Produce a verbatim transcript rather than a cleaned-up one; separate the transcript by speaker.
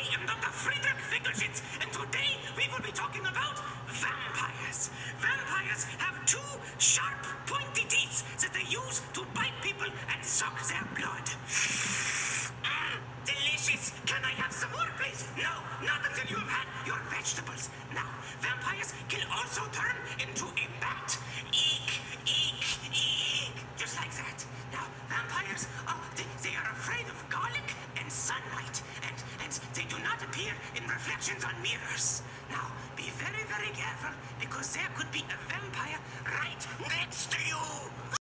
Speaker 1: I am Doctor Friedrich Finkelschitz, and today we will be talking about vampires. Vampires have two sharp, pointy teeth that they use to bite people and suck their blood. Mm, delicious. Can I have some more, please? No, not until you have had your vegetables. Now, vampires can also turn into a bat. Eek, eek, eek. Just like that. Now, vampires, oh, they, they are afraid of garlic and sunlight, and, and they do not appear in reflections on mirrors. Now, be very, very careful, because there could be a vampire right next to you.